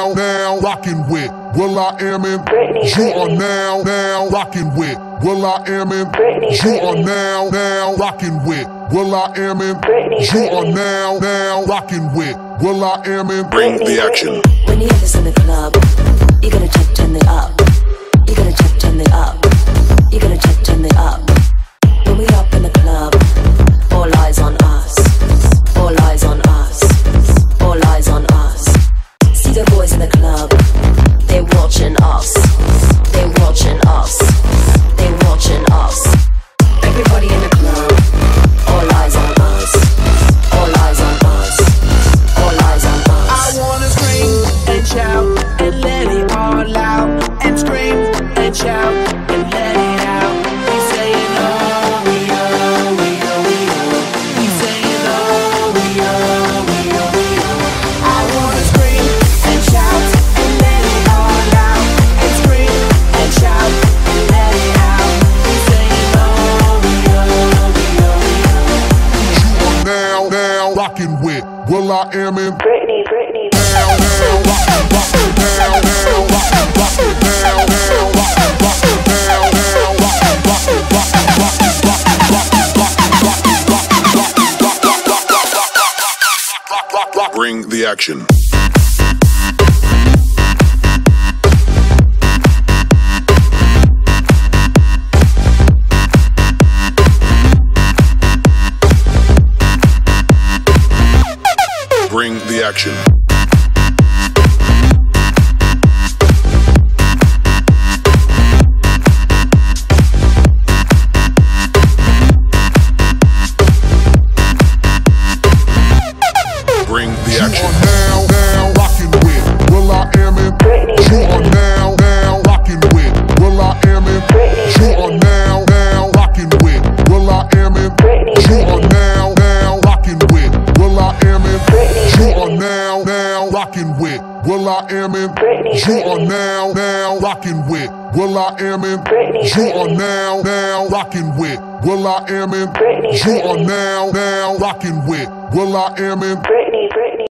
now rocking with Will I Am in Britney. You are now rocking with Will I Am in Britney. You are now rocking with Will I Am in Britney. You are now rocking with Will I Am in Bring the action. When you hear this in the club, you gotta check, turn it up. You gotta check, turn it up. You gotta check, turn it up. When we up in the club, all eyes on us. All eyes on us. All eyes on us. See the boys in the club, they watching us. They watching us. They watching us. Everybody in the club, all eyes on us. All eyes on us. All eyes on us. I wanna scream and shout and let it all out. And scream and shout and let it out. We saying oh, we oh, we oh, we oh. We saying oh, we oh, we oh, we oh. I wanna scream and shout and let it all out. And scream and shout and let it out. We saying oh, we oh, we oh, we oh. You are now rocking with Will I Am in Britney. Bring the action. Bring the action. Bring the action. Now rocking with Will I Am in Britney. You are now rocking with Will I Am in Britney. You are now rocking with Will I Am in Britney. You are now rocking with Will I Am in Britney. You are now rocking with Will I Am in Britney. You are now rocking with Will I Am in Britney. You are now rocking with Will I Am in Britney. You are now rocking with Will I Am in Britney.